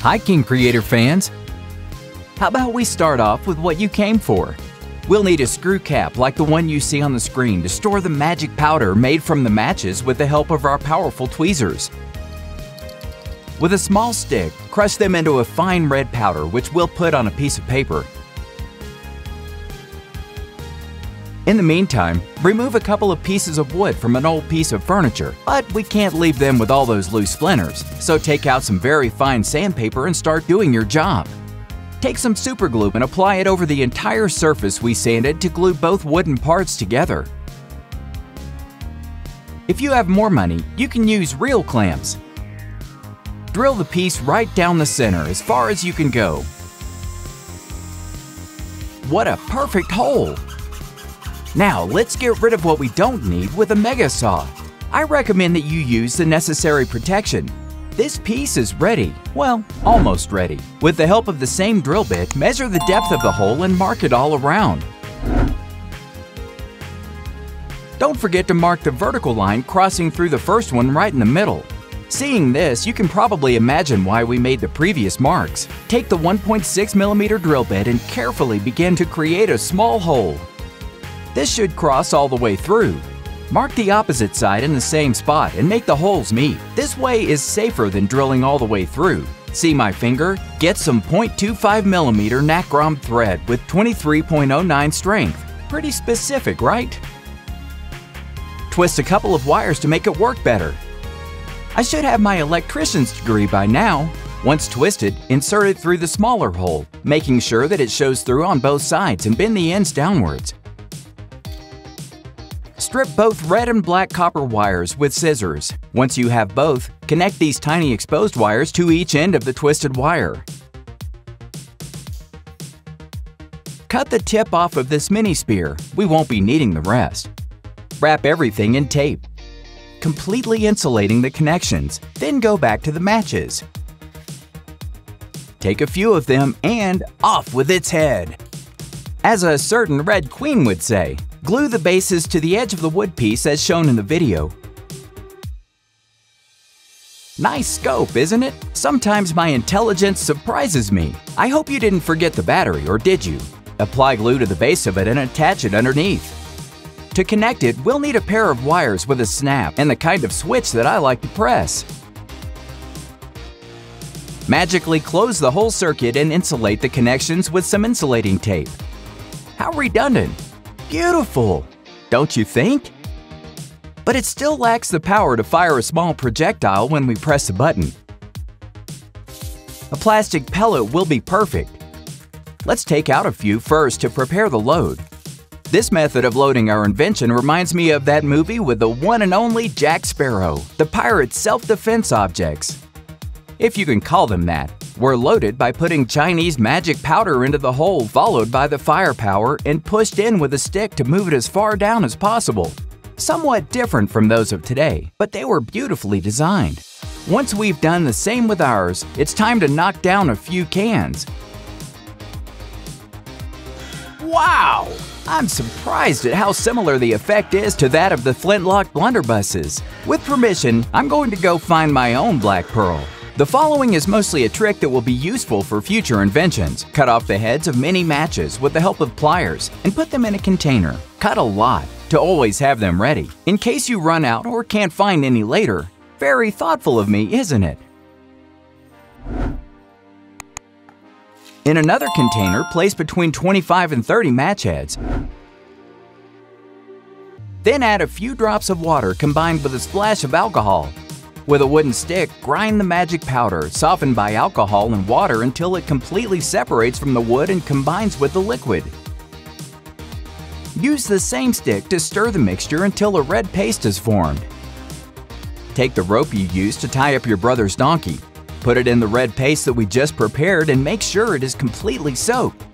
Hi, King Creator fans! How about we start off with what you came for? We'll need a screw cap like the one you see on the screen to store the magic powder made from the matches with the help of our powerful tweezers. With a small stick, crush them into a fine red powder which we'll put on a piece of paper. In the meantime, remove a couple of pieces of wood from an old piece of furniture, but we can't leave them with all those loose splinters, so take out some very fine sandpaper and start doing your job. Take some super glue and apply it over the entire surface we sanded to glue both wooden parts together. If you have more money, you can use real clamps. Drill the piece right down the center as far as you can go. What a perfect hole! Now let's get rid of what we don't need with a mega saw. I recommend that you use the necessary protection. This piece is ready, well, almost ready. With the help of the same drill bit, measure the depth of the hole and mark it all around. Don't forget to mark the vertical line crossing through the first one right in the middle. Seeing this, you can probably imagine why we made the previous marks. Take the 1.6mm drill bit and carefully begin to create a small hole. This should cross all the way through. Mark the opposite side in the same spot and make the holes meet. This way is safer than drilling all the way through. See my finger? Get some 0.25mm Nacrom thread with 23.09 strength. Pretty specific, right? Twist a couple of wires to make it work better. I should have my electrician's degree by now. Once twisted, insert it through the smaller hole, making sure that it shows through on both sides and bend the ends downwards. Strip both red and black copper wires with scissors. Once you have both, connect these tiny exposed wires to each end of the twisted wire. Cut the tip off of this mini spear. We won't be needing the rest. Wrap everything in tape, completely insulating the connections. Then go back to the matches. Take a few of them and off with its head. As a certain Red Queen would say, glue the bases to the edge of the wood piece as shown in the video. Nice scope, isn't it? Sometimes my intelligence surprises me. I hope you didn't forget the battery, or did you? Apply glue to the base of it and attach it underneath. To connect it, we'll need a pair of wires with a snap and the kind of switch that I like to press. Magically close the whole circuit and insulate the connections with some insulating tape. How redundant! Beautiful! Don't you think? But it still lacks the power to fire a small projectile when we press the button. A plastic pellet will be perfect. Let's take out a few first to prepare the load. This method of loading our invention reminds me of that movie with the one and only Jack Sparrow, the pirate's self-defense objects. If you can call them that. We're loaded by putting Chinese magic powder into the hole, followed by the firepower and pushed in with a stick to move it as far down as possible. Somewhat different from those of today, but they were beautifully designed. Once we've done the same with ours, it's time to knock down a few cans. Wow! I'm surprised at how similar the effect is to that of the flintlock blunderbusses. With permission, I'm going to go find my own black pearl. The following is mostly a trick that will be useful for future inventions. Cut off the heads of many matches with the help of pliers and put them in a container. Cut a lot to always have them ready, in case you run out or can't find any later. Very thoughtful of me, isn't it? In another container, place between 25 and 30 match heads. Then add a few drops of water combined with a splash of alcohol. With a wooden stick, grind the magic powder, softened by alcohol and water until it completely separates from the wood and combines with the liquid. Use the same stick to stir the mixture until a red paste is formed. Take the rope you used to tie up your brother's donkey. Put it in the red paste that we just prepared and make sure it is completely soaked.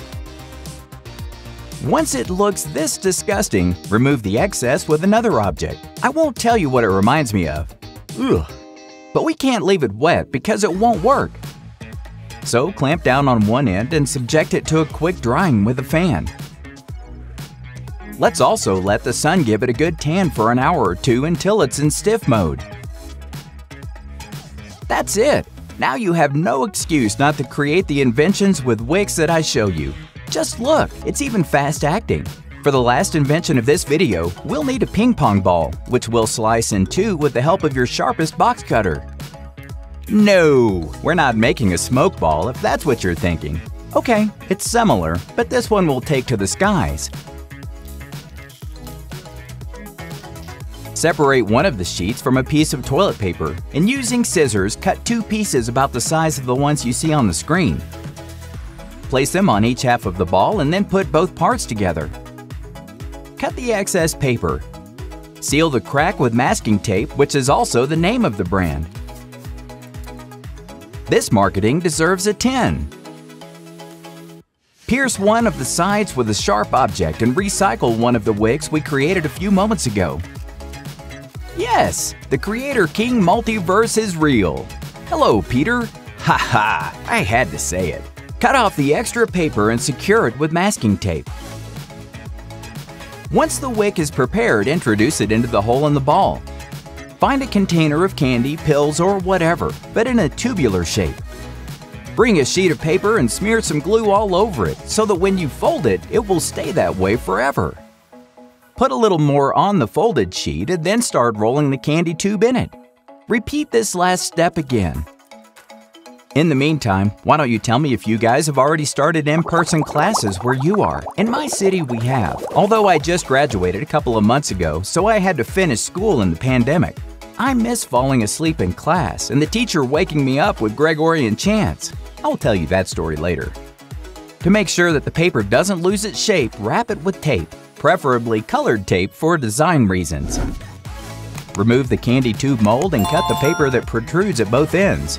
Once it looks this disgusting, remove the excess with another object. I won't tell you what it reminds me of. Ugh. But we can't leave it wet because it won't work. So clamp down on one end and subject it to a quick drying with a fan. Let's also let the sun give it a good tan for an hour or two until it's in stiff mode. That's it! Now you have no excuse not to create the inventions with wicks that I show you. Just look, it's even fast-acting. For the last invention of this video, we'll need a ping pong ball, which we'll slice in two with the help of your sharpest box cutter. No, we're not making a smoke ball if that's what you're thinking. Okay, it's similar, but this one we'll take to the skies. Separate one of the sheets from a piece of toilet paper and using scissors cut two pieces about the size of the ones you see on the screen. Place them on each half of the ball and then put both parts together. Cut the excess paper. Seal the crack with masking tape, which is also the name of the brand. This marketing deserves a 10. Pierce one of the sides with a sharp object and recycle one of the wicks we created a few moments ago. Yes, the Creator King multiverse is real. Hello, Peter. Haha, I had to say it. Cut off the extra paper and secure it with masking tape. Once the wick is prepared, introduce it into the hole in the ball. Find a container of candy, pills, or whatever, but in a tubular shape. Bring a sheet of paper and smear some glue all over it so that when you fold it, it will stay that way forever. Put a little more on the folded sheet and then start rolling the candy tube in it. Repeat this last step again. In the meantime, why don't you tell me if you guys have already started in-person classes where you are? In my city, we have, although I just graduated a couple of months ago, so I had to finish school in the pandemic. I miss falling asleep in class and the teacher waking me up with Gregorian chants. I'll tell you that story later. To make sure that the paper doesn't lose its shape, wrap it with tape, preferably colored tape for design reasons. Remove the candy tube mold and cut the paper that protrudes at both ends.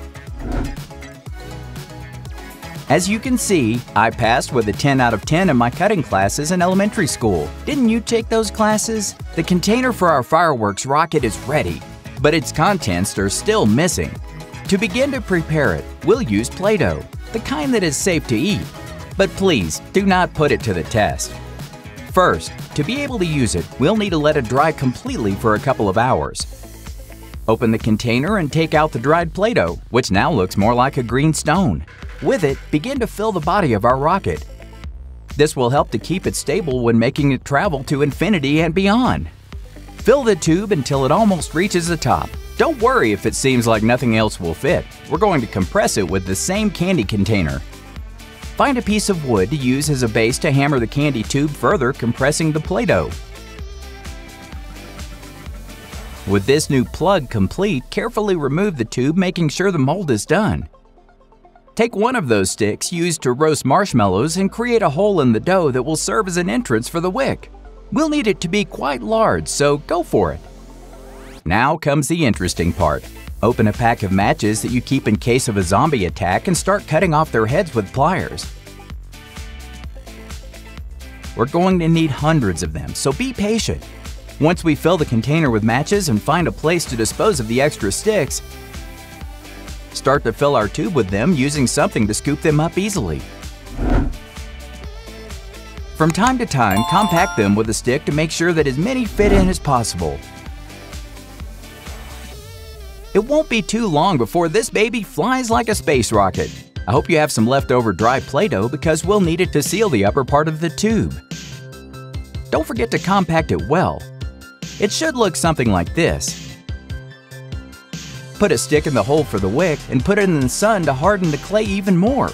As you can see, I passed with a 10 out of 10 in my cutting classes in elementary school. Didn't you take those classes? The container for our fireworks rocket is ready, but its contents are still missing. To begin to prepare it, we'll use Play-Doh, the kind that is safe to eat. But please, do not put it to the test. First, to be able to use it, we'll need to let it dry completely for a couple of hours. Open the container and take out the dried Play-Doh, which now looks more like a green stone. With it, begin to fill the body of our rocket. This will help to keep it stable when making it travel to infinity and beyond. Fill the tube until it almost reaches the top. Don't worry if it seems like nothing else will fit. We're going to compress it with the same candy container. Find a piece of wood to use as a base to hammer the candy tube further, compressing the Play-Doh. With this new plug complete, carefully remove the tube, making sure the mold is done. Take one of those sticks used to roast marshmallows and create a hole in the dough that will serve as an entrance for the wick. We'll need it to be quite large, so go for it. Now comes the interesting part. Open a pack of matches that you keep in case of a zombie attack and start cutting off their heads with pliers. We're going to need hundreds of them, so be patient. Once we fill the container with matches and find a place to dispose of the extra sticks, start to fill our tube with them using something to scoop them up easily. From time to time, compact them with a stick to make sure that as many fit in as possible. It won't be too long before this baby flies like a space rocket. I hope you have some leftover dry Play-Doh because we'll need it to seal the upper part of the tube. Don't forget to compact it well. It should look something like this. Put a stick in the hole for the wick and put it in the sun to harden the clay even more.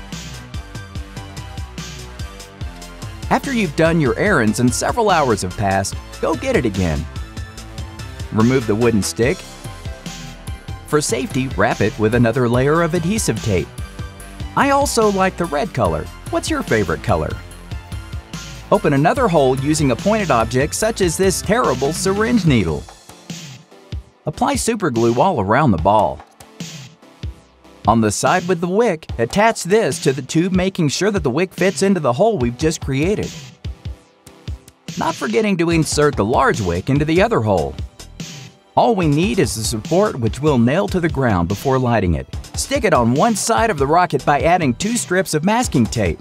After you've done your errands and several hours have passed, go get it again. Remove the wooden stick. For safety, wrap it with another layer of adhesive tape. I also like the red color. What's your favorite color? Open another hole using a pointed object such as this terrible syringe needle. Apply super glue all around the ball. On the side with the wick, attach this to the tube, making sure that the wick fits into the hole we've just created. Not forgetting to insert the large wick into the other hole. All we need is the support, which we'll nail to the ground before lighting it. Stick it on one side of the rocket by adding 2 strips of masking tape.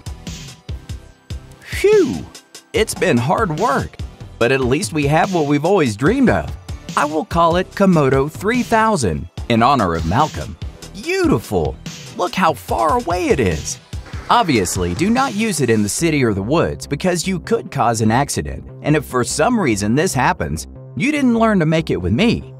Phew! It's been hard work, but at least we have what we've always dreamed of. I will call it Komodo 3000 in honor of Malcolm. beautiful! Look how far away it is! Obviously, do not use it in the city or the woods because you could cause an accident, and if for some reason this happens, you didn't learn to make it with me.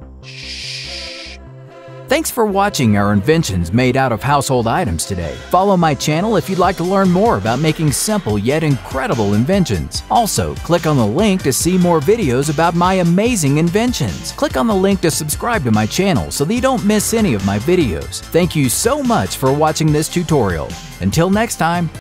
Thanks for watching our inventions made out of household items today. Follow my channel if you'd like to learn more about making simple yet incredible inventions. Also, click on the link to see more videos about my amazing inventions. Click on the link to subscribe to my channel so that you don't miss any of my videos. Thank you so much for watching this tutorial. Until next time.